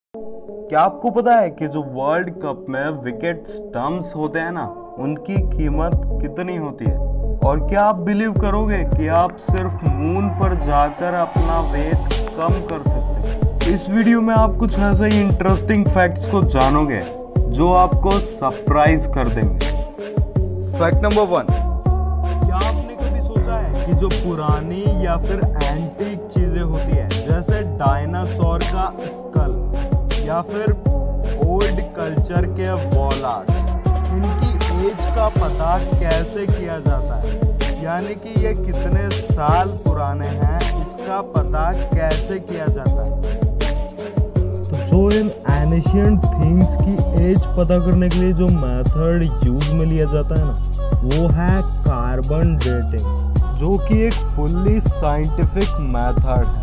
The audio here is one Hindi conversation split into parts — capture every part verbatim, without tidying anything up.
क्या आपको पता है कि जो वर्ल्ड कप में विकेट स्टंप्स होते हैं ना, उनकी कीमत कितनी होती है? और क्या आप बिलीव करोगे कि आप सिर्फ मून पर जाकर अपना वेट कम कर सकते हैं? इस वीडियो में आप कुछ ऐसे ही इंटरेस्टिंग फैक्ट्स को जानोगे जो आपको सरप्राइज कर देंगे। फैक्ट नंबर वन, क्या आपने कभी सोचा है कि जो पुरानी या फिर एंटीक चीजें होती है, जैसे डायनासोर का स्कल या फिर ओल्ड कल्चर के वॉल आर्ट, इनकी एज का पता कैसे किया जाता है? यानी कि ये कितने साल पुराने हैं, इसका पता कैसे किया जाता है? तो जो इन एनिशियंट थिंग्स की एज पता करने के लिए जो मेथड यूज में लिया जाता है ना, वो है कार्बन डेटिंग, जो कि एक फुल्ली साइंटिफिक मेथड है।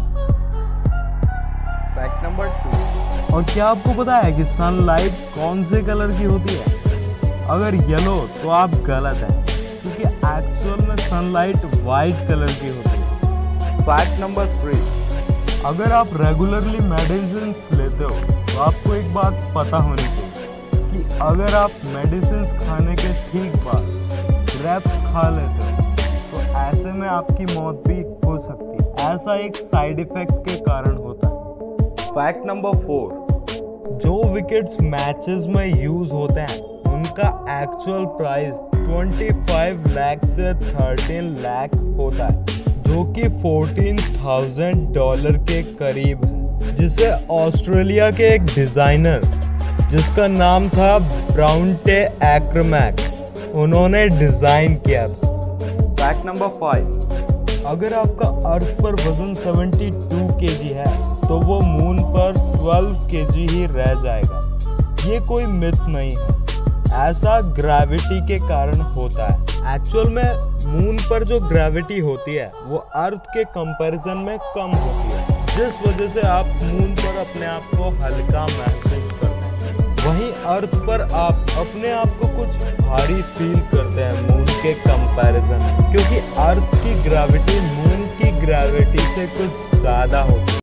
फैक्ट नंबर टू, और क्या आपको पता है कि सनलाइट कौन से कलर की होती है? अगर येलो तो आप गलत हैं, क्योंकि एक्चुअल में सनलाइट वाइट कलर की होती है। फैक्ट नंबर थ्री, अगर आप रेगुलरली मेडिसिन लेते हो तो आपको एक बात पता होनी चाहिए कि अगर आप मेडिसिन खाने के ठीक बाद ग्रेप्स खा लेते हो तो ऐसे में आपकी मौत भी हो सकती है। ऐसा एक साइड इफेक्ट के कारण होता है। फैक्ट नंबर फोर, जो विकेट्स मैचेस में यूज होते हैं उनका एक्चुअल प्राइस पच्चीस लाख से तेरह लाख होता है, जो कि चौदह हज़ार डॉलर के करीब है, जिसे ऑस्ट्रेलिया के एक डिजाइनर जिसका नाम था ब्राउनटे एक्रमैक, उन्होंने डिजाइन किया था। फैक्ट नंबर फाइव, अगर आपका अर्थ पर वजन बहत्तर केजी है तो वो मून पर बारह केजी ही रह जाएगा। ये कोई मिथ नहीं है, ऐसा ग्रेविटी के कारण होता है। एक्चुअल में मून पर जो ग्रेविटी होती है वो अर्थ के कंपैरिजन में कम होती है, जिस वजह से आप मून पर अपने आप को हल्का महसूस करते हैं। वहीं अर्थ पर आप अपने आप को कुछ भारी फील करते हैं मून के कंपैरिजन में, क्योंकि अर्थ की ग्रेविटी मून की ग्रेविटी से कुछ ज्यादा होती है।